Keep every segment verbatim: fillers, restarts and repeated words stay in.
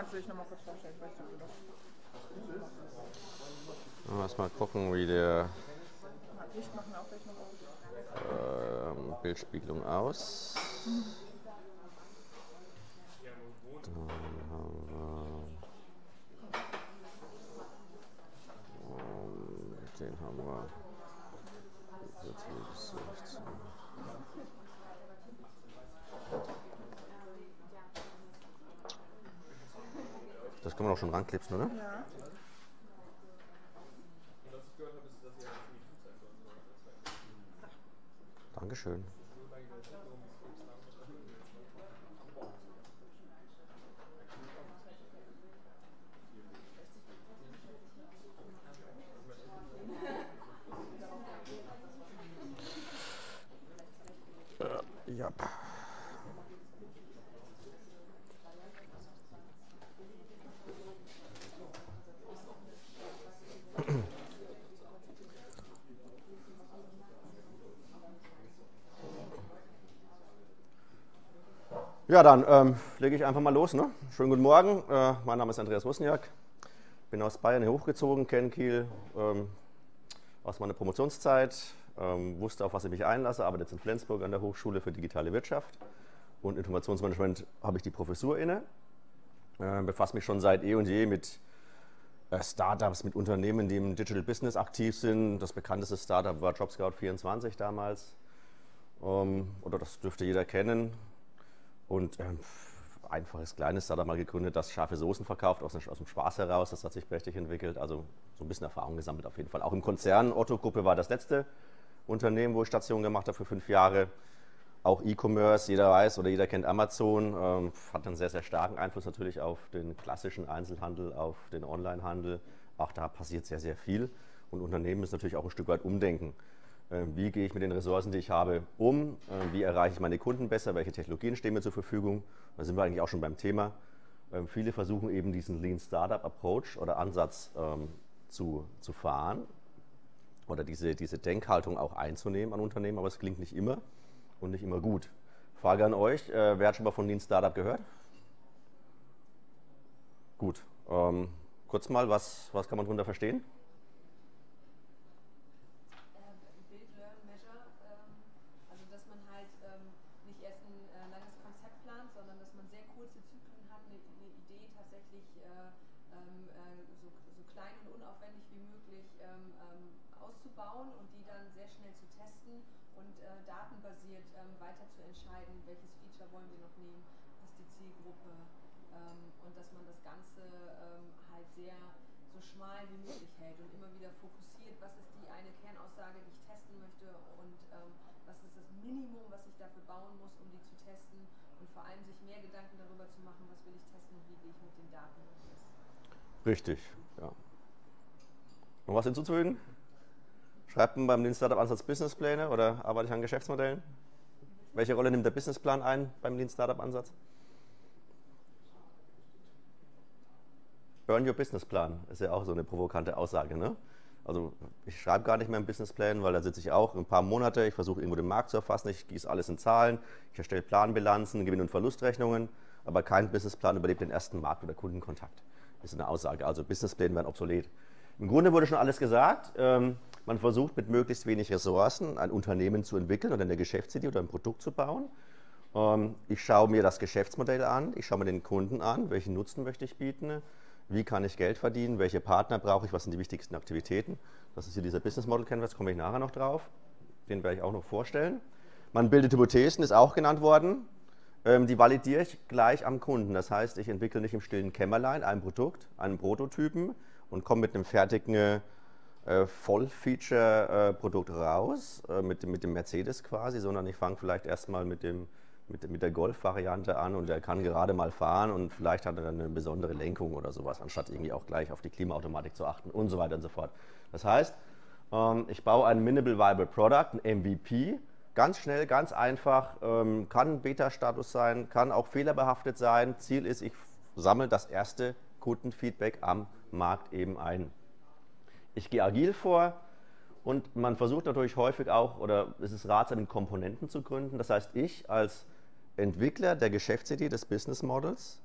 kannst du dich nochmal kurz vorstellen? Ich weiß nicht, Lass mal gucken, wie der Licht machen wir auch gleich noch auf. ähm, Bildspiegelung aus. Dann haben wir ähm, den haben wir sechzehn. Das kann man auch schon ranklipsen, oder? Ja. Dankeschön. Äh, ja. Ja, dann ähm, lege ich einfach mal los. Ne? Schönen guten Morgen, äh, mein Name ist Andreas Wozniak, bin aus Bayern hier hochgezogen, kenne Kiel ähm, aus meiner Promotionszeit, ähm, wusste, auf was ich mich einlasse, arbeite jetzt in Flensburg an der Hochschule für digitale Wirtschaft und Informationsmanagement habe ich die Professur inne, äh, befasse mich schon seit eh und je mit äh, Startups, mit Unternehmen, die im Digital Business aktiv sind. Das bekannteste Startup war JobScout vierundzwanzig damals, ähm, oder das dürfte jeder kennen. Und ähm, einfaches kleines Startup mal gegründet, das scharfe Soßen verkauft, aus, aus dem Spaß heraus. Das hat sich prächtig entwickelt. Also so ein bisschen Erfahrung gesammelt auf jeden Fall. Auch im Konzern. Otto-Gruppe war das letzte Unternehmen, wo ich Station gemacht habe für fünf Jahre. Auch E-Commerce, jeder weiß oder jeder kennt Amazon. Ähm, hat einen sehr, sehr starken Einfluss natürlich auf den klassischen Einzelhandel, auf den Onlinehandel. Auch da passiert sehr, sehr viel. Und Unternehmen müssen natürlich auch ein Stück weit umdenken. Wie gehe ich mit den Ressourcen, die ich habe, um? Wie erreiche ich meine Kunden besser? Welche Technologien stehen mir zur Verfügung? Da sind wir eigentlich auch schon beim Thema. Viele versuchen eben diesen Lean Startup Approach oder Ansatz ähm, zu, zu fahren oder diese, diese Denkhaltung auch einzunehmen an Unternehmen, aber es klingt nicht immer und nicht immer gut. Frage an euch, äh, wer hat schon mal von Lean Startup gehört? Gut. Ähm, kurz mal, was, was kann man darunter verstehen? Richtig, ja. Noch was hinzuzufügen? Schreibt man beim Lean Startup Ansatz Businesspläne oder arbeite ich an Geschäftsmodellen? Welche Rolle nimmt der Businessplan ein beim Lean Startup Ansatz? Burn your Businessplan ist ja auch so eine provokante Aussage, ne? Also ich schreibe gar nicht mehr einen Businessplan, weil da sitze ich auch ein paar Monate, ich versuche irgendwo den Markt zu erfassen, ich gieße alles in Zahlen, ich erstelle Planbilanzen, Gewinn- und Verlustrechnungen, aber kein Businessplan überlebt den ersten Markt- oder Kundenkontakt. Das ist eine Aussage, also Businesspläne werden obsolet. Im Grunde wurde schon alles gesagt, ähm, man versucht mit möglichst wenig Ressourcen ein Unternehmen zu entwickeln oder eine Geschäftsidee oder ein Produkt zu bauen. Ähm, ich schaue mir das Geschäftsmodell an, ich schaue mir den Kunden an, welchen Nutzen möchte ich bieten, wie kann ich Geld verdienen, welche Partner brauche ich, was sind die wichtigsten Aktivitäten. Das ist hier dieser Business Model Canvas, komme ich nachher noch drauf, den werde ich auch noch vorstellen. Man bildet Hypothesen, ist auch genannt worden. Die validiere ich gleich am Kunden. Das heißt, ich entwickle nicht im stillen Kämmerlein ein Produkt, einen Prototypen und komme mit einem fertigen äh, Voll-Feature-Produkt raus, äh, mit, mit dem Mercedes quasi, sondern ich fange vielleicht erstmal mit, dem, mit, mit der Golf-Variante an und der kann gerade mal fahren und vielleicht hat er dann eine besondere Lenkung oder sowas, anstatt irgendwie auch gleich auf die Klimaautomatik zu achten und so weiter und so fort. Das heißt, ähm, ich baue ein Minimal Viable Product, ein M V P, ganz schnell, ganz einfach, ähm, kann ein Beta-Status sein, kann auch fehlerbehaftet sein. Ziel ist, ich sammle das erste Kundenfeedback am Markt eben ein. Ich gehe agil vor und man versucht natürlich häufig auch, oder es ist ratsam, in Komponenten zu gründen. Das heißt, ich als Entwickler der Geschäftsidee des Business Models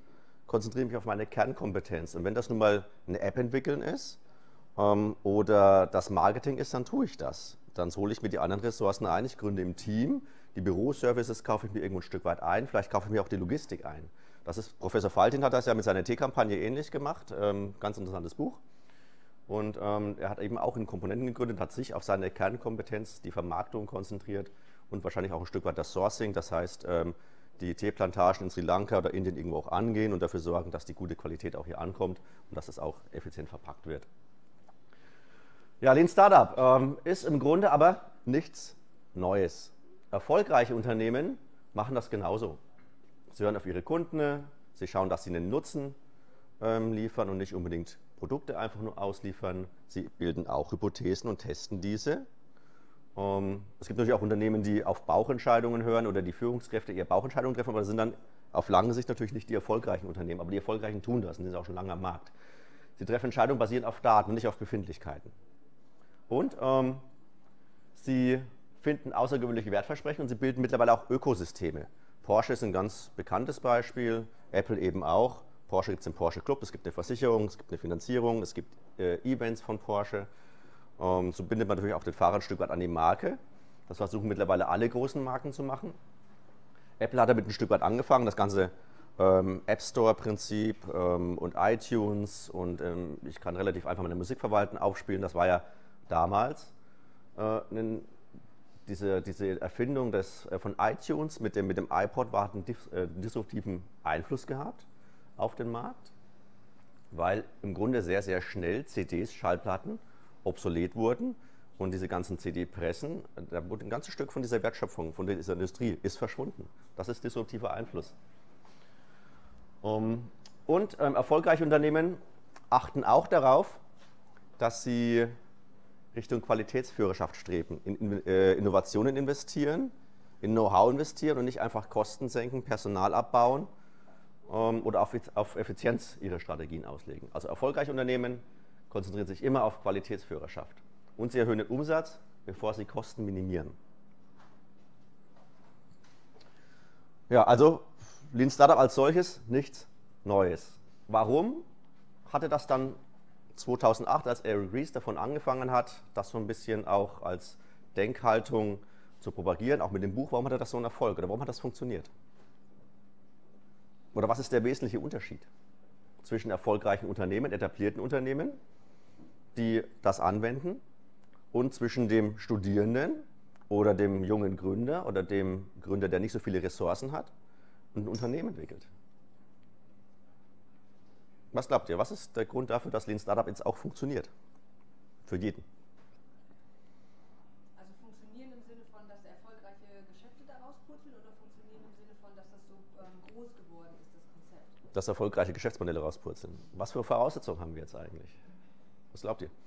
konzentriere mich auf meine Kernkompetenz. Und wenn das nun mal eine App entwickeln ist ähm, oder das Marketing ist, dann tue ich das. Dann hole ich mir die anderen Ressourcen ein, ich gründe im Team, die Büroservices kaufe ich mir irgendwo ein Stück weit ein, vielleicht kaufe ich mir auch die Logistik ein. Das ist, Professor Faltin hat das ja mit seiner T-Kampagne ähnlich gemacht, ähm, ganz interessantes Buch. Und ähm, er hat eben auch in Komponenten gegründet, hat sich auf seine Kernkompetenz, die Vermarktung konzentriert und wahrscheinlich auch ein Stück weit das Sourcing, das heißt ähm, die Teeplantagen in Sri Lanka oder Indien irgendwo auch angehen und dafür sorgen, dass die gute Qualität auch hier ankommt und dass es auch effizient verpackt wird. Ja, Lean Startup ähm, ist im Grunde aber nichts Neues. Erfolgreiche Unternehmen machen das genauso. Sie hören auf ihre Kunden, sie schauen, dass sie einen Nutzen ähm, liefern und nicht unbedingt Produkte einfach nur ausliefern. Sie bilden auch Hypothesen und testen diese. Ähm, es gibt natürlich auch Unternehmen, die auf Bauchentscheidungen hören oder die Führungskräfte eher Bauchentscheidungen treffen, aber das sind dann auf lange Sicht natürlich nicht die erfolgreichen Unternehmen, aber die Erfolgreichen tun das und sind auch schon lange am Markt. Sie treffen Entscheidungen basierend auf Daten und nicht auf Befindlichkeiten. Und ähm, sie finden außergewöhnliche Wertversprechen und sie bilden mittlerweile auch Ökosysteme. Porsche ist ein ganz bekanntes Beispiel, Apple eben auch. Porsche gibt es im Porsche Club, es gibt eine Versicherung, es gibt eine Finanzierung, es gibt äh, Events von Porsche. Ähm, so bindet man natürlich auch den Fahrer ein Stück weit an die Marke. Das versuchen mittlerweile alle großen Marken zu machen. Apple hat damit ein Stück weit angefangen, das ganze ähm, App Store-Prinzip ähm, und iTunes und ähm, ich kann relativ einfach meine Musik verwalten, aufspielen. Das war ja damals äh, ein Diese, diese Erfindung des, äh, von iTunes mit dem, mit dem iPod war, hat einen dis, äh, disruptiven Einfluss gehabt auf den Markt, weil im Grunde sehr, sehr schnell C Ds, Schallplatten obsolet wurden und diese ganzen C D-Pressen, da wurde ein ganzes Stück von dieser Wertschöpfung, von dieser Industrie ist verschwunden. Das ist disruptiver Einfluss. Um, und ähm, erfolgreiche Unternehmen achten auch darauf, dass sie Richtung Qualitätsführerschaft streben, in, in äh, Innovationen investieren, in Know-how investieren und nicht einfach Kosten senken, Personal abbauen ähm, oder auf, auf Effizienz ihre Strategien auslegen. Also erfolgreiche Unternehmen konzentrieren sich immer auf Qualitätsführerschaft und sie erhöhen den Umsatz, bevor sie Kosten minimieren. Ja, also Lean Startup als solches nichts Neues. Warum hatte das dann zweitausendacht, als Eric Ries davon angefangen hat, das so ein bisschen auch als Denkhaltung zu propagieren, auch mit dem Buch, warum hat er das so einen Erfolg oder warum hat das funktioniert? Oder was ist der wesentliche Unterschied zwischen erfolgreichen Unternehmen, etablierten Unternehmen, die das anwenden, und zwischen dem Studierenden oder dem jungen Gründer oder dem Gründer, der nicht so viele Ressourcen hat und ein Unternehmen entwickelt? Was glaubt ihr, was ist der Grund dafür, dass Lean Startup jetzt auch funktioniert? Für jeden. Also funktionieren im Sinne von, dass erfolgreiche Geschäfte daraus purzeln oder funktionieren im Sinne von, dass das so ähm, groß geworden ist, das Konzept? Dass erfolgreiche Geschäftsmodelle rauspurzeln. Was für Voraussetzungen haben wir jetzt eigentlich? Was glaubt ihr?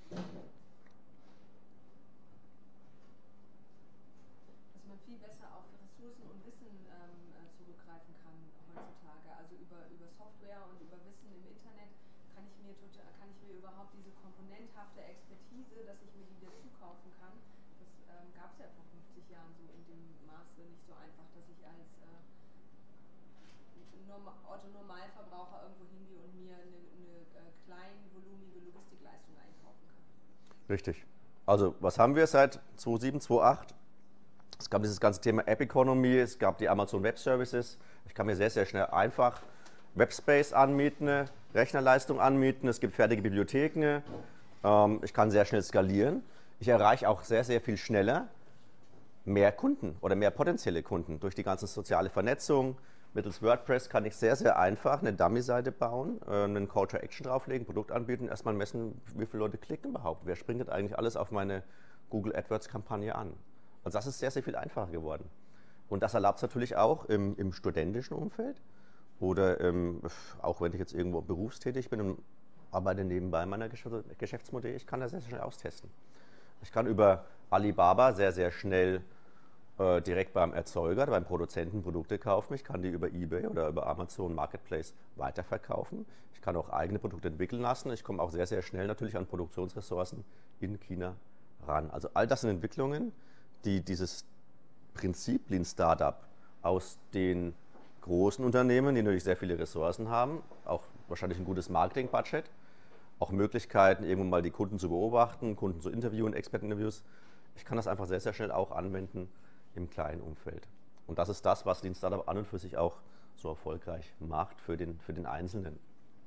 Dass man viel besser auf Ressourcen und Wissen ähm, äh, zurückgreifen kann heutzutage. Also über, über Software und über Wissen im Internet kann ich mir total, kann ich mir überhaupt diese komponenthafte Expertise, dass ich mir die dazu kaufen kann, das ähm, gab es ja vor fünfzig Jahren so in dem Maße nicht so einfach, dass ich als äh, Norma Otto-Normalverbraucher irgendwo hingehe und mir eine, eine äh, kleinvolumige Logistikleistung einkaufen kann. Richtig. Also was haben wir seit zweitausendsieben, zweitausendacht? Es gab dieses ganze Thema App Economy, es gab die Amazon Web Services. Ich kann mir sehr, sehr schnell einfach Webspace anmieten, Rechnerleistung anmieten, es gibt fertige Bibliotheken, ähm, ich kann sehr schnell skalieren. Ich erreiche auch sehr, sehr viel schneller mehr Kunden oder mehr potenzielle Kunden durch die ganze soziale Vernetzung. Mittels WordPress kann ich sehr, sehr einfach eine Dummy-Seite bauen, äh, einen Call to Action drauflegen, Produkt anbieten, erstmal messen, wie viele Leute klicken überhaupt. Wer springt denn eigentlich alles auf meine Google AdWords-Kampagne an? Also das ist sehr, sehr viel einfacher geworden. Und das erlaubt es natürlich auch im, im studentischen Umfeld oder ähm, auch wenn ich jetzt irgendwo berufstätig bin und arbeite nebenbei in meiner Geschäftsmodell, ich kann das sehr, sehr schnell austesten. Ich kann über Alibaba sehr, sehr schnell äh, direkt beim Erzeuger, beim Produzenten Produkte kaufen. Ich kann die über eBay oder über Amazon Marketplace weiterverkaufen. Ich kann auch eigene Produkte entwickeln lassen. Ich komme auch sehr, sehr schnell natürlich an Produktionsressourcen in China ran. Also all das sind Entwicklungen, die dieses Prinzip Lean Startup aus den großen Unternehmen, die natürlich sehr viele Ressourcen haben, auch wahrscheinlich ein gutes Marketing-Budget, auch Möglichkeiten, irgendwann mal die Kunden zu beobachten, Kunden zu interviewen, Experteninterviews. Ich kann das einfach sehr, sehr schnell auch anwenden im kleinen Umfeld. Und das ist das, was Lean Startup an und für sich auch so erfolgreich macht für den, für den Einzelnen.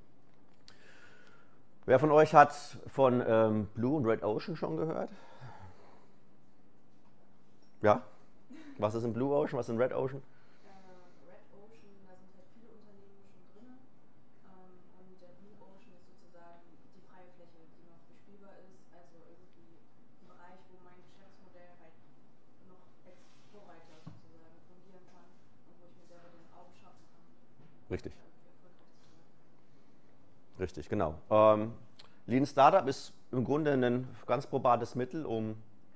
Wer von euch hat von ähm, Blue und Red Ocean schon gehört? Ja? Was ist in Blue Ocean, was ist in Red Ocean? Äh, Red Ocean, da sind halt viele Unternehmen schon drin. Ähm, und der Blue Ocean ist sozusagen die freie Fläche, die noch bespielbar ist. Also irgendwie ein Bereich, wo mein Geschäftsmodell halt noch als Vorreiter sozusagen fungieren kann und wo ich mir selber den Raum schaffen kann. Richtig. Irgendwie erfolgreich zu sein. Richtig, genau. Ähm, Lean Startup ist im Grunde ein ganz probates Mittel, um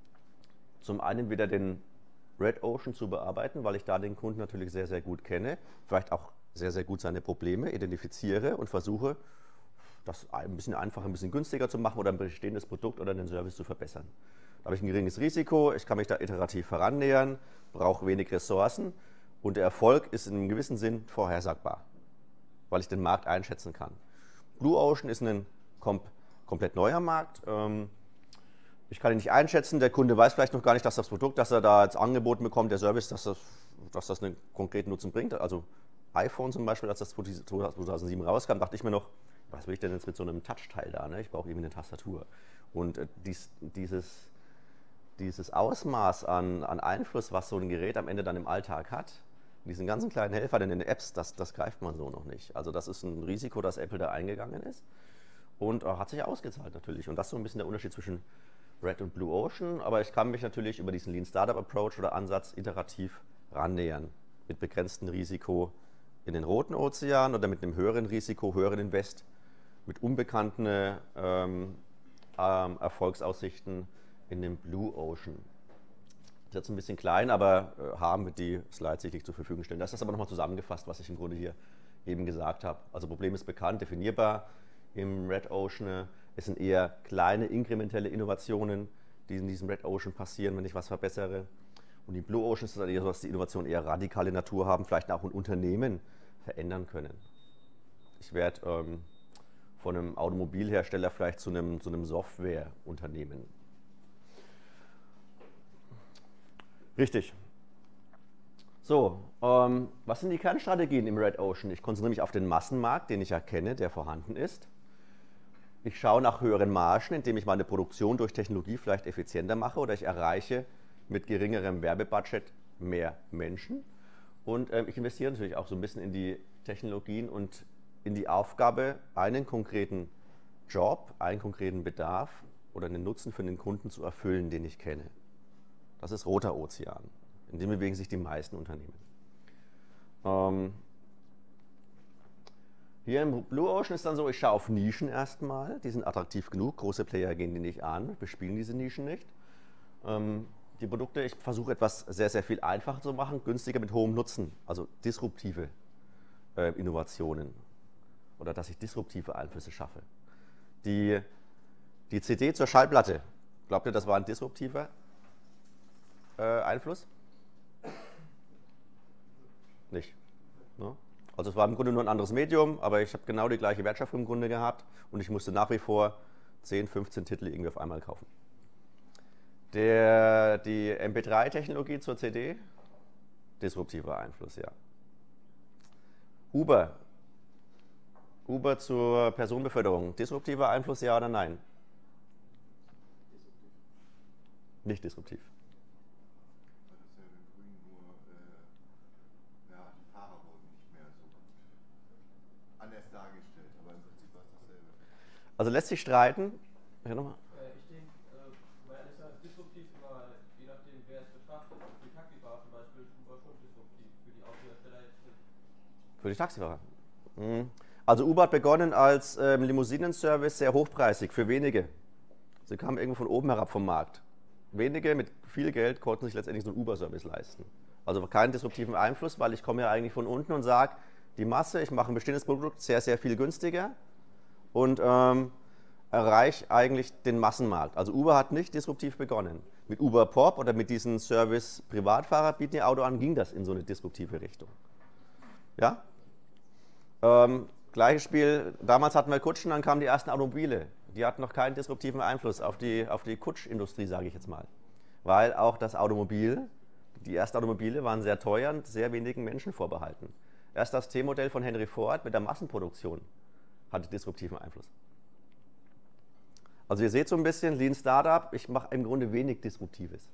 zum einen wieder den Red Ocean zu bearbeiten, weil ich da den Kunden natürlich sehr, sehr gut kenne, vielleicht auch sehr, sehr gut seine Probleme identifiziere und versuche, das ein bisschen einfacher, ein bisschen günstiger zu machen oder ein bestehendes Produkt oder einen Service zu verbessern. Da habe ich ein geringes Risiko, ich kann mich da iterativ herannähern, brauche wenig Ressourcen und der Erfolg ist in einem gewissen Sinn vorhersagbar, weil ich den Markt einschätzen kann. Blue Ocean ist ein kom komplett neuer Markt. Ähm, Ich kann ihn nicht einschätzen, der Kunde weiß vielleicht noch gar nicht, dass das Produkt, das er da jetzt angeboten bekommt, der Service, dass das, dass das einen konkreten Nutzen bringt. Also iPhone zum Beispiel, als das zweitausendsieben rauskam, dachte ich mir noch, was will ich denn jetzt mit so einem Touchteil da? Ne? Ich brauche irgendwie eine Tastatur. Und äh, dies, dieses, dieses Ausmaß an, an Einfluss, was so ein Gerät am Ende dann im Alltag hat, diesen ganzen kleinen Helfer in den Apps, das, das greift man so noch nicht. Also das ist ein Risiko, dass Apple da eingegangen ist und äh, hat sich ausgezahlt natürlich. Und das ist so ein bisschen der Unterschied zwischen Red und Blue Ocean, aber ich kann mich natürlich über diesen Lean Startup Approach oder Ansatz iterativ rannähern. Mit begrenztem Risiko in den roten Ozean oder mit einem höheren Risiko, höheren Invest, mit unbekannten ähm, ähm, Erfolgsaussichten in dem Blue Ocean. Das ist jetzt ein bisschen klein, aber äh, haben wir die Slides sicherlich zur Verfügung stellen. Das ist aber nochmal zusammengefasst, was ich im Grunde hier eben gesagt habe. Also Problem ist bekannt, definierbar im Red Ocean. Es sind eher kleine, inkrementelle Innovationen, die in diesem Red Ocean passieren, wenn ich was verbessere. Und im Blue Ocean ist es dann eher so, dass die Innovationen eher radikale Natur haben, vielleicht auch ein Unternehmen verändern können. Ich werde ähm, von einem Automobilhersteller vielleicht zu einem, zu einem Softwareunternehmen. Richtig. So, ähm, was sind die Kernstrategien im Red Ocean? Ich konzentriere mich auf den Massenmarkt, den ich erkenne, der vorhanden ist. Ich schaue nach höheren Margen, indem ich meine Produktion durch Technologie vielleicht effizienter mache oder ich erreiche mit geringerem Werbebudget mehr Menschen. Und ähm, ich investiere natürlich auch so ein bisschen in die Technologien und in die Aufgabe, einen konkreten Job, einen konkreten Bedarf oder einen Nutzen für den Kunden zu erfüllen, den ich kenne. Das ist roter Ozean. In dem bewegen sich die meisten Unternehmen. Ähm, Hier im Blue Ocean ist dann so, ich schaue auf Nischen erstmal, die sind attraktiv genug, große Player gehen die nicht an, bespielen diese Nischen nicht. Ähm, die Produkte, ich versuche etwas sehr, sehr viel einfacher zu machen, günstiger mit hohem Nutzen, also disruptive äh, Innovationen oder dass ich disruptive Einflüsse schaffe. Die, die C D zur Schallplatte, glaubt ihr, das war ein disruptiver äh, Einfluss? Nicht. Ne? Also es war im Grunde nur ein anderes Medium, aber ich habe genau die gleiche Wertschöpfung im Grunde gehabt und ich musste nach wie vor zehn, fünfzehn Titel irgendwie auf einmal kaufen. Der, die M P drei Technologie zur C D, disruptiver Einfluss, ja. Uber, Uber zur Personenbeförderung, disruptiver Einfluss, ja oder nein? Nicht disruptiv. Also lässt sich streiten. Ja, nochmal. Ich denke, weil alles ist disruptiv, aber je nachdem, wer es betrachtet. Für die Taxifahrer zum Beispiel ist Uber schon disruptiv. Für die Autohersteller jetzt nicht. Für die Taxifahrer. Mhm. Also Uber hat begonnen als ähm, Limousinenservice, sehr hochpreisig, für wenige. Sie kamen irgendwo von oben herab vom Markt. Wenige mit viel Geld konnten sich letztendlich so einen Uber-Service leisten. Also keinen disruptiven Einfluss, weil ich komme ja eigentlich von unten und sage, die Masse, ich mache ein bestehendes Produkt sehr, sehr viel günstiger. Und ähm, erreiche eigentlich den Massenmarkt. Also Uber hat nicht disruptiv begonnen. Mit Uber Pop oder mit diesem Service Privatfahrer bieten ihr Auto an, ging das in so eine disruptive Richtung. Ja? Ähm, gleiches Spiel, damals hatten wir Kutschen, dann kamen die ersten Automobile. Die hatten noch keinen disruptiven Einfluss auf die, auf die Kutschindustrie, sage ich jetzt mal. Weil auch das Automobil, die ersten Automobile waren sehr teuer und sehr wenigen Menschen vorbehalten. Erst das T-Modell von Henry Ford mit der Massenproduktion hatte disruptiven Einfluss. Also ihr seht so ein bisschen, Lean Startup, ich mache im Grunde wenig Disruptives.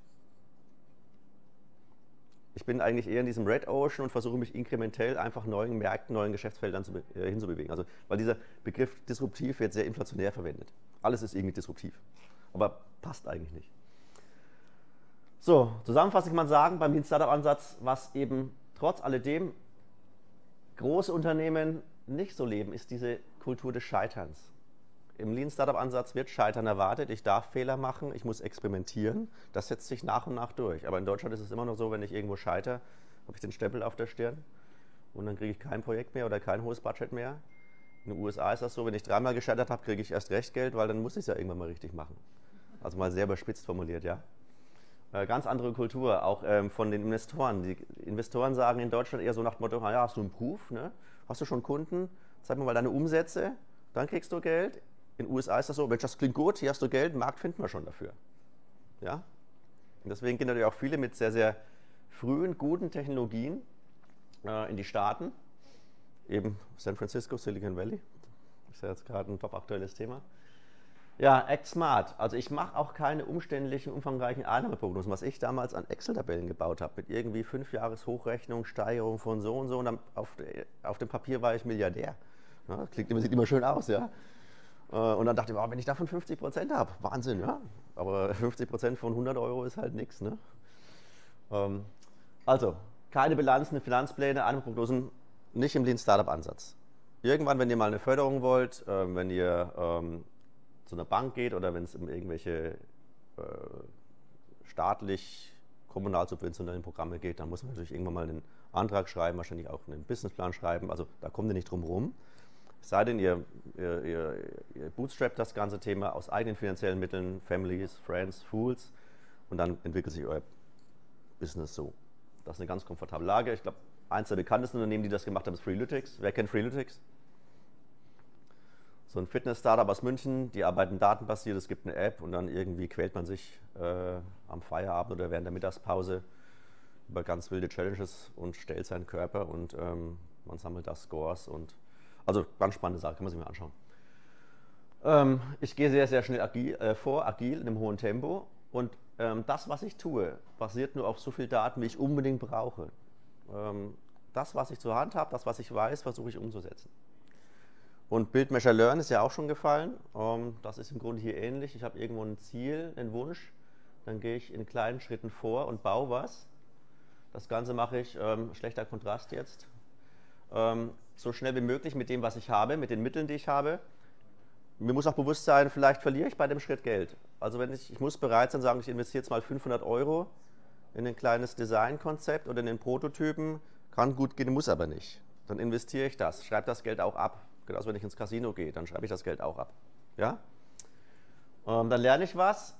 Ich bin eigentlich eher in diesem Red Ocean und versuche mich inkrementell einfach neuen Märkten, neuen Geschäftsfeldern zu, äh, hinzubewegen. Also, weil dieser Begriff disruptiv wird sehr inflationär verwendet. Alles ist irgendwie disruptiv, aber passt eigentlich nicht. So, zusammenfassend kann man sagen, beim Lean Startup Ansatz, was eben trotz alledem große Unternehmen nicht so leben, ist diese Kultur des Scheiterns. Im Lean Startup Ansatz wird Scheitern erwartet, ich darf Fehler machen, ich muss experimentieren, das setzt sich nach und nach durch. Aber in Deutschland ist es immer noch so, wenn ich irgendwo scheitere, habe ich den Stempel auf der Stirn und dann kriege ich kein Projekt mehr oder kein hohes Budget mehr. In den U S A ist das so, wenn ich dreimal gescheitert habe, kriege ich erst recht Geld, weil dann muss ich es ja irgendwann mal richtig machen. Also mal sehr überspitzt formuliert, ja. Äh, ganz andere Kultur, auch ähm, von den Investoren. Die Investoren sagen in Deutschland eher so nach dem Motto, ja, hast du einen Proof, ne? Hast du schon Kunden, zeig mir mal deine Umsätze, dann kriegst du Geld. In den U S A ist das so, Mensch, das klingt gut, hier hast du Geld, Markt finden wir schon dafür. Ja? Und deswegen gehen natürlich auch viele mit sehr, sehr frühen, guten Technologien äh, in die Staaten. Eben San Francisco, Silicon Valley. Ist ja jetzt gerade ein top aktuelles Thema. Ja, Act Smart. Also ich mache auch keine umständlichen, umfangreichen Einnahmeprognosen, was ich damals an Excel-Tabellen gebaut habe, mit irgendwie fünf Jahres Hochrechnung, Steigerung von so und so. Und dann auf, auf dem Papier war ich Milliardär. Ja, das klingt, sieht immer schön aus, ja. Und dann dachte ich, oh, wenn ich davon fünfzig Prozent habe, Wahnsinn, ja. Aber fünfzig Prozent von hundert Euro ist halt nichts, ne? Also, keine Bilanzen, Finanzpläne, Einnahmeprognosen, nicht im Lean Startup Ansatz. Irgendwann, wenn ihr mal eine Förderung wollt, wenn ihr ähm, zu einer Bank geht oder wenn es um irgendwelche äh, staatlich, kommunal subventionellen Programme geht, dann muss man natürlich irgendwann mal einen Antrag schreiben, wahrscheinlich auch einen Businessplan schreiben. Also da kommt ihr nicht drum rum. Es sei denn, ihr, ihr, ihr, ihr bootstrapt das ganze Thema aus eigenen finanziellen Mitteln, Families, Friends, Fools, und dann entwickelt sich euer Business so. Das ist eine ganz komfortable Lage. Ich glaube, eins der bekanntesten Unternehmen, die das gemacht haben, ist Freelytics. Wer kennt Freelytics? So ein Fitness-Startup aus München, die arbeiten datenbasiert, es gibt eine App und dann irgendwie quält man sich äh, am Feierabend oder während der Mittagspause über ganz wilde Challenges und stellt seinen Körper und ähm, man sammelt da Scores und also ganz spannende Sache, kann man sich mal anschauen. Ähm, ich gehe sehr, sehr schnell agil, äh, vor, agil, in einem hohen Tempo und ähm, das, was ich tue, basiert nur auf so viel Daten, wie ich unbedingt brauche. Ähm, das, was ich zur Hand habe, das, was ich weiß, versuche ich umzusetzen. Und Build, Measure, Learn ist ja auch schon gefallen. Ähm, das ist im Grunde hier ähnlich. Ich habe irgendwo ein Ziel, einen Wunsch, dann gehe ich in kleinen Schritten vor und baue was. Das Ganze mache ich, ähm, schlechter Kontrast jetzt, ähm, so schnell wie möglich mit dem, was ich habe, mit den Mitteln, die ich habe. Mir muss auch bewusst sein, vielleicht verliere ich bei dem Schritt Geld. Also wenn ich, ich muss bereit sein, sagen, ich investiere jetzt mal fünfhundert Euro in ein kleines Designkonzept oder in den Prototypen, kann gut gehen, muss aber nicht. Dann investiere ich das, schreibe das Geld auch ab. Genauso wenn ich ins Casino gehe, dann schreibe ich das Geld auch ab. Ja? Ähm, dann lerne ich was,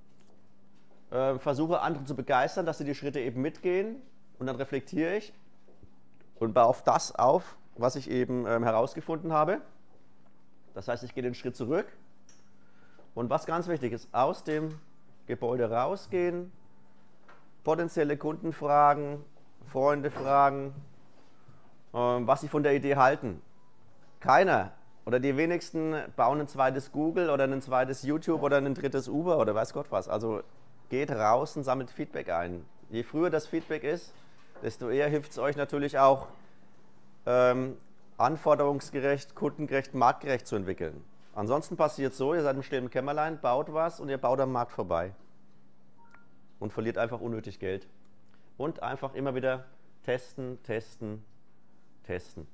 äh, versuche andere zu begeistern, dass sie die Schritte eben mitgehen und dann reflektiere ich und baue auf das auf, was ich eben ähm, herausgefunden habe. Das heißt, ich gehe den Schritt zurück und was ganz wichtig ist, aus dem Gebäude rausgehen, potenzielle Kunden fragen, Freunde fragen, ähm, was sie von der Idee halten. Keiner oder die wenigsten bauen ein zweites Google oder ein zweites YouTube oder ein drittes Uber oder weiß Gott was. Also geht raus und sammelt Feedback ein. Je früher das Feedback ist, desto eher hilft es euch natürlich auch, ähm, anforderungsgerecht, kundengerecht, marktgerecht zu entwickeln. Ansonsten passiert es so, ihr seid im stillen Kämmerlein, baut was und ihr baut am Markt vorbei und verliert einfach unnötig Geld. Und einfach immer wieder testen, testen, testen.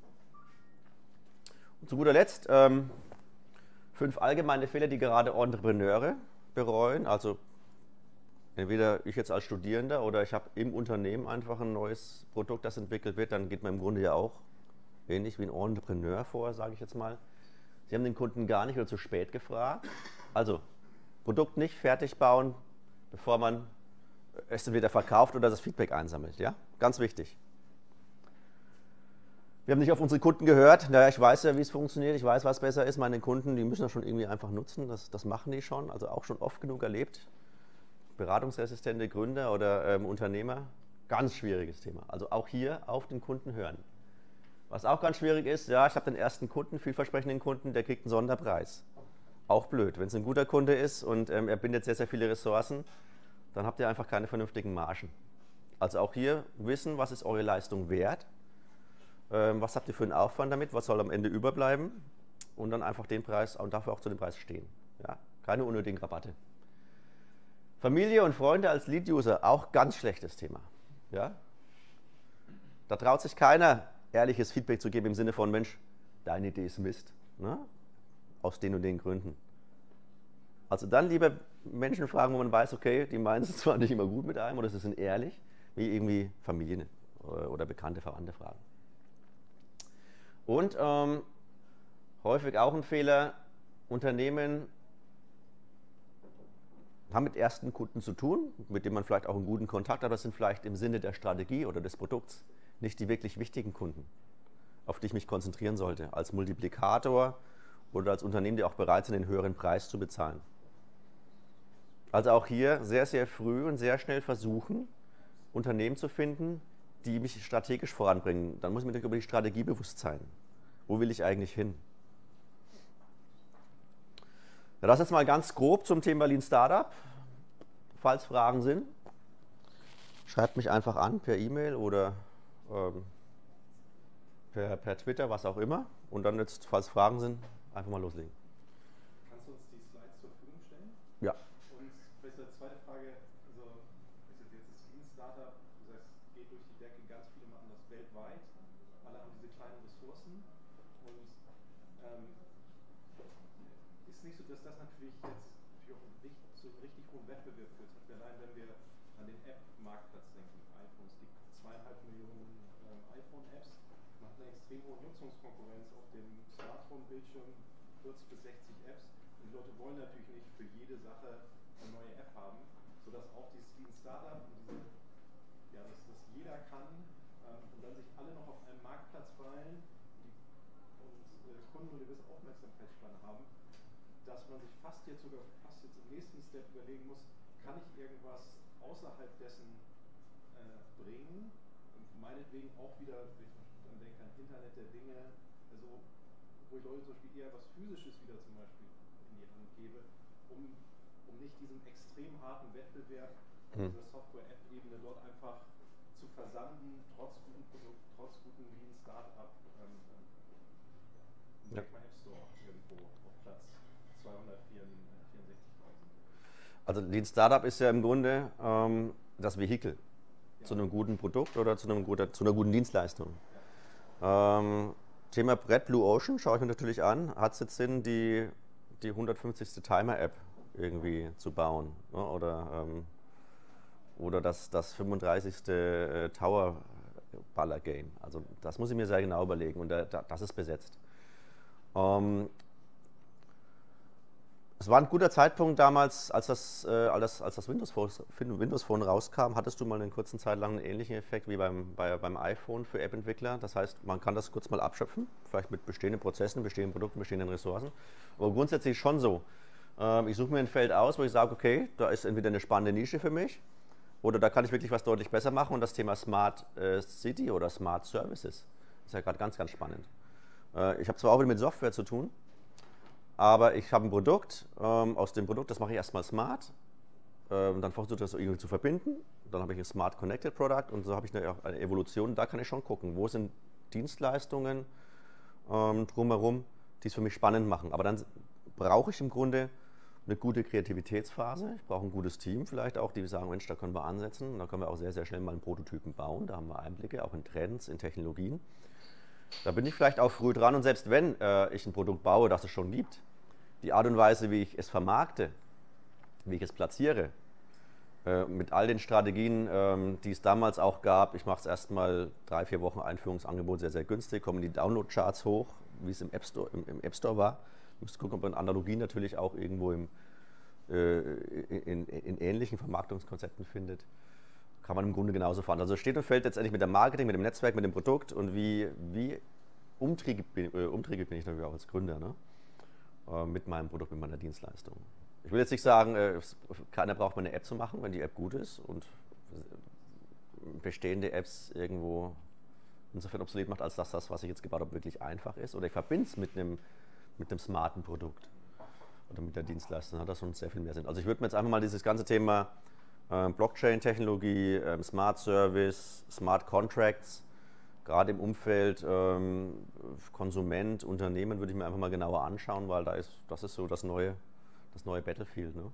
Und zu guter Letzt ähm, fünf allgemeine Fehler, die gerade Entrepreneure bereuen. Also entweder ich jetzt als Studierender oder ich habe im Unternehmen einfach ein neues Produkt, das entwickelt wird, dann geht man im Grunde ja auch ähnlich wie ein Entrepreneur vor, sage ich jetzt mal. Sie haben den Kunden gar nicht oder zu spät gefragt. Also Produkt nicht fertig bauen, bevor man es entweder verkauft oder das Feedback einsammelt. Ja? Ganz wichtig. Wir haben nicht auf unsere Kunden gehört. Naja, ich weiß ja, wie es funktioniert. Ich weiß, was besser ist. Meine Kunden, die müssen das schon irgendwie einfach nutzen. Das, das machen die schon. Also auch schon oft genug erlebt. Beratungsresistente Gründer oder ähm, Unternehmer. Ganz schwieriges Thema. Also auch hier auf den Kunden hören. Was auch ganz schwierig ist, ja, ich habe den ersten Kunden, vielversprechenden Kunden, der kriegt einen Sonderpreis. Auch blöd. Wenn es ein guter Kunde ist und ähm, er bindet sehr, sehr viele Ressourcen, dann habt ihr einfach keine vernünftigen Margen. Also auch hier wissen, was ist eure Leistung wert. Was habt ihr für einen Aufwand damit? Was soll am Ende überbleiben? Und dann einfach den Preis und dafür auch zu dem Preis stehen. Ja? Keine unnötigen Rabatte. Familie und Freunde als Lead-User, auch ganz schlechtes Thema. Ja? Da traut sich keiner, ehrliches Feedback zu geben im Sinne von, Mensch, deine Idee ist Mist. Ne? Aus den und den Gründen. Also dann lieber Menschen fragen, wo man weiß, okay, die meinen es zwar nicht immer gut mit einem oder sie sind ehrlich, wie irgendwie Familien oder bekannte Verwandte fragen. Und ähm, häufig auch ein Fehler, Unternehmen haben mit ersten Kunden zu tun, mit denen man vielleicht auch einen guten Kontakt hat, aber das sind vielleicht im Sinne der Strategie oder des Produkts nicht die wirklich wichtigen Kunden, auf die ich mich konzentrieren sollte, als Multiplikator oder als Unternehmen, die auch bereit sind, den höheren Preis zu bezahlen. Also auch hier sehr, sehr früh und sehr schnell versuchen, Unternehmen zu finden, die mich strategisch voranbringen. Dann muss ich mir über die Strategie bewusst sein. Wo will ich eigentlich hin? Ja, das jetzt mal ganz grob zum Thema Lean Startup. Falls Fragen sind, schreibt mich einfach an per E-Mail oder ähm, per, per Twitter, was auch immer. Und dann jetzt, falls Fragen sind, einfach mal loslegen. Kannst du uns die Slides zur Verfügung stellen? Ja. Und vielleicht eine zweite Frage, also ist jetzt das Lean Startup, das heißt, geht durch die Decke, ganz viele machen das weltweit, alle haben diese kleinen Ressourcen und ähm, ist nicht so, dass das natürlich jetzt natürlich auch richtig, zu einem richtig hohen Wettbewerb führt. Zum Beispiel allein, wenn wir an den App-Marktplatz denken, iPhones, die zweieinhalb Millionen ähm, iPhone-Apps machen eine extrem hohe Nutzungskonkurrenz auf dem Smartphone-Bildschirm, vierzig bis sechzig Apps. Und die Leute wollen natürlich nicht für jede Sache eine neue App haben, sodass auch dieses Lean Startup und diese, ja, dass das jeder kann ähm, und dann sich alle noch auf einem Marktplatz fallen die, und äh, Kunden eine gewisse Aufmerksamkeitsspanne haben, dass man sich fast jetzt sogar fast jetzt im nächsten Step überlegen muss, kann ich irgendwas außerhalb dessen äh, bringen und meinetwegen auch wieder, wenn ich dann denke an Internet der Dinge, also wo ich Leute zum Beispiel eher was Physisches wieder zum Beispiel in die Hand gebe, um, um nicht diesem extrem harten Wettbewerb auf hm. dieser Software-App-Ebene dort einfach zu versanden, trotz gutem Produkt, trotz gutem Lean Startup, ähm, ähm, ja. mal App Store irgendwo auf Platz zweihundertvierundsechzigtausend. Also Lean Startup ist ja im Grunde ähm, das Vehikel Ja. zu einem guten Produkt oder zu, einem guter, zu einer guten Dienstleistung. Ja. Ähm, Thema Brett Blue Ocean schaue ich mir natürlich an. Hat es jetzt Sinn, die, die hundertfünfzigste Timer-App irgendwie zu bauen? Ne? Oder, ähm, oder das, das fünfunddreißigste Äh, Tower-Baller-Game? Also das muss ich mir sehr genau überlegen und da, da, das ist besetzt. Ähm, Es war ein guter Zeitpunkt damals, als das, äh, als, als das Windows Phone, Windows Phone rauskam, hattest du mal eine kurze Zeit lang einen ähnlichen Effekt wie beim, bei, beim iPhone für App-Entwickler. Das heißt, man kann das kurz mal abschöpfen, vielleicht mit bestehenden Prozessen, bestehenden Produkten, bestehenden Ressourcen. Aber grundsätzlich schon so. Ähm, ich suche mir ein Feld aus, wo ich sage, okay, da ist entweder eine spannende Nische für mich oder da kann ich wirklich was deutlich besser machen. Und das Thema Smart äh, City oder Smart Services ist ja gerade ganz, ganz spannend. Äh, ich habe zwar auch wieder mit Software zu tun, aber ich habe ein Produkt, ähm, aus dem Produkt, das mache ich erstmal smart, ähm, dann versuche ich das irgendwie zu verbinden, dann habe ich ein Smart Connected Product und so habe ich eine, eine Evolution, da kann ich schon gucken, wo sind Dienstleistungen ähm, drumherum, die es für mich spannend machen. Aber dann brauche ich im Grunde eine gute Kreativitätsphase, ich brauche ein gutes Team vielleicht auch, die sagen, Mensch, da können wir ansetzen, und da können wir auch sehr, sehr schnell mal einen Prototypen bauen, da haben wir Einblicke, auch in Trends, in Technologien. Da bin ich vielleicht auch früh dran und selbst wenn äh, ich ein Produkt baue, das es schon gibt, die Art und Weise, wie ich es vermarkte, wie ich es platziere, äh, mit all den Strategien, ähm, die es damals auch gab, ich mache es erstmal drei, vier Wochen Einführungsangebot sehr, sehr günstig, kommen die Download-Charts hoch, wie es im App Store, im, im App Store war. Ich muss gucken, ob man Analogien natürlich auch irgendwo im, äh, in, in, in ähnlichen Vermarktungskonzepten findet. Kann man im Grunde genauso fahren. Also steht und fällt letztendlich mit dem Marketing, mit dem Netzwerk, mit dem Produkt und wie, wie umtriebig bin, äh, umtriebig bin ich natürlich auch als Gründer, ne? äh, mit meinem Produkt, mit meiner Dienstleistung. Ich will jetzt nicht sagen, äh, keiner braucht mal eine App zu machen, wenn die App gut ist und bestehende Apps irgendwo insofern obsolet macht, als dass das, was ich jetzt gebaut habe, wirklich einfach ist. Oder ich verbinde es mit einem, mit einem smarten Produkt oder mit der Dienstleistung, hat das schon sehr viel mehr Sinn. Also ich würde mir jetzt einfach mal dieses ganze Thema äh, Blockchain-Technologie, äh, Smart Service, Smart Contracts, gerade im Umfeld ähm, Konsument, Unternehmen, würde ich mir einfach mal genauer anschauen, weil da ist, das ist so das neue, das neue Battlefield. Ne?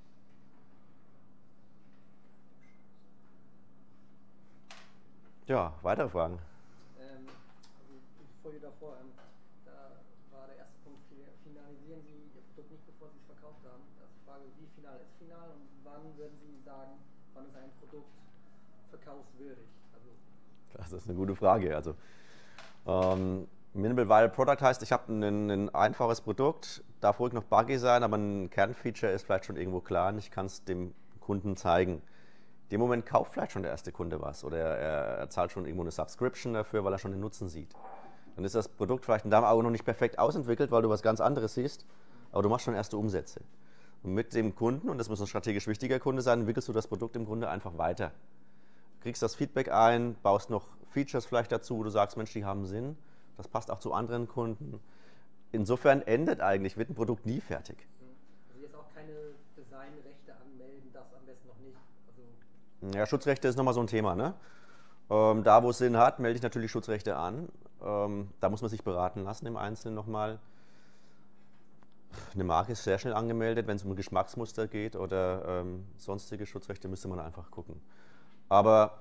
Ja, weitere Fragen? Ähm, also die Folie davor, ähm, da war der erste Punkt, finalisieren Sie Ihr Produkt nicht, bevor Sie es verkauft haben. Da ist die Frage, wie final ist final und wann würden Sie sagen, wann ist ein Produkt verkaufswürdig? Also das ist eine gute Frage. Also, ähm, Minimal Viable Product heißt, ich habe ein, ein einfaches Produkt, darf ruhig noch buggy sein, aber ein Kernfeature ist vielleicht schon irgendwo klar und ich kann es dem Kunden zeigen. In dem Moment kauft vielleicht schon der erste Kunde was oder er, er zahlt schon irgendwo eine Subscription dafür, weil er schon den Nutzen sieht. Dann ist das Produkt vielleicht in deinem Auge noch nicht perfekt ausentwickelt, weil du was ganz anderes siehst, aber du machst schon erste Umsätze. Und mit dem Kunden, und das muss ein strategisch wichtiger Kunde sein, entwickelst du das Produkt im Grunde einfach weiter. Kriegst das Feedback ein, baust noch Features vielleicht dazu, wo du sagst, Mensch, die haben Sinn, das passt auch zu anderen Kunden. Insofern endet eigentlich, wird ein Produkt nie fertig. Also jetzt auch keine Designrechte anmelden, das am besten noch nicht. Also ja, Schutzrechte ist nochmal so ein Thema. Ne? Ähm, da, wo es Sinn hat, melde ich natürlich Schutzrechte an. Ähm, da muss man sich beraten lassen im Einzelnen nochmal. Eine Marke ist sehr schnell angemeldet, wenn es um Geschmacksmuster geht oder ähm, sonstige Schutzrechte, müsste man einfach gucken. Aber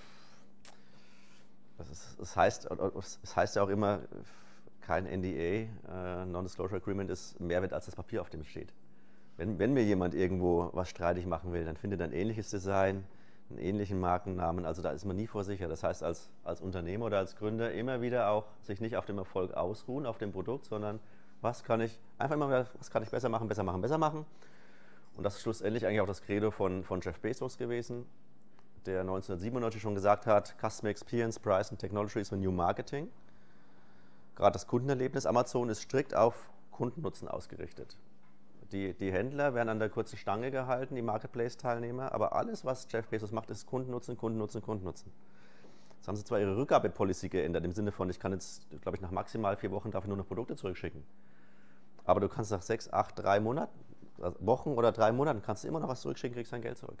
das, ist, das, heißt, das heißt ja auch immer, kein N D A, äh, Non-Disclosure Agreement, ist mehr wert als das Papier, auf dem es steht. Wenn, wenn mir jemand irgendwo was streitig machen will, dann findet er ein ähnliches Design, einen ähnlichen Markennamen, also da ist man nie vor sicher. Das heißt, als, als Unternehmer oder als Gründer immer wieder auch sich nicht auf dem Erfolg ausruhen, auf dem Produkt, sondern was kann ich, einfach immer wieder, was kann ich besser machen, besser machen, besser machen. Und das ist schlussendlich eigentlich auch das Credo von, von Jeff Bezos gewesen, der neunzehnhundertsiebenundneunzig schon gesagt hat, Customer Experience, Price and Technology is the new marketing. Gerade das Kundenerlebnis, Amazon ist strikt auf Kundennutzen ausgerichtet. Die, die Händler werden an der kurzen Stange gehalten, die Marketplace-Teilnehmer, aber alles, was Jeff Bezos macht, ist Kundennutzen, Kundennutzen, Kundennutzen. Jetzt haben sie zwar ihre Rückgabepolicy geändert, im Sinne von, ich kann jetzt, glaube ich, nach maximal vier Wochen dafür nur noch Produkte zurückschicken. Aber du kannst nach sechs, acht, drei Monaten, Wochen oder drei Monaten, kannst du immer noch was zurückschicken, kriegst dein Geld zurück.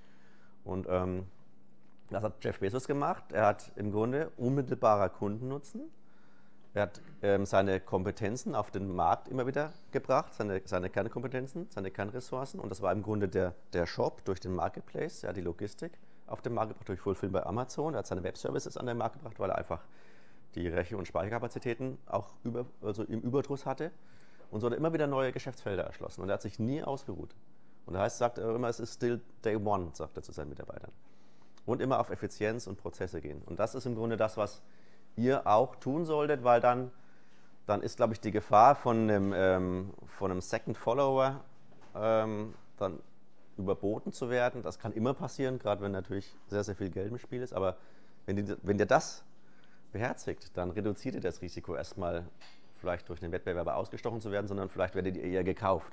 Und ähm, das hat Jeff Bezos gemacht. Er hat im Grunde unmittelbarer Kundennutzen. Er hat ähm, seine Kompetenzen auf den Markt immer wieder gebracht, seine, seine Kernkompetenzen, seine Kernressourcen. Und das war im Grunde der, der Shop durch den Marketplace, ja, die Logistik auf den Markt gebracht durch Fulfillment bei Amazon. Er hat seine Webservices an den Markt gebracht, weil er einfach die Rechen- und Speicherkapazitäten auch über, also im Überdruss hatte. Und so hat er immer wieder neue Geschäftsfelder erschlossen. Und er hat sich nie ausgeruht. Und das heißt, sagt er immer, es ist still day one, sagt er zu seinen Mitarbeitern. Und immer auf Effizienz und Prozesse gehen. Und das ist im Grunde das, was ihr auch tun solltet, weil dann, dann ist, glaube ich, die Gefahr von einem, ähm, von einem Second Follower ähm, dann überboten zu werden. Das kann immer passieren, gerade wenn natürlich sehr, sehr viel Geld im Spiel ist. Aber wenn, die, wenn ihr das beherzigt, dann reduziert ihr das Risiko erstmal vielleicht durch den Wettbewerber ausgestochen zu werden, sondern vielleicht werdet ihr eher gekauft.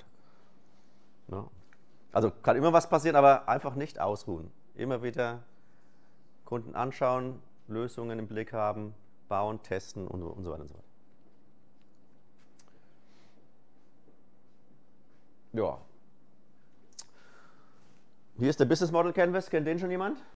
Ne? Also kann immer was passieren, aber einfach nicht ausruhen. Immer wieder Kunden anschauen, Lösungen im Blick haben, bauen, testen und so, und so weiter und so fort. Ja. Hier ist der Business Model Canvas. Kennt den schon jemand?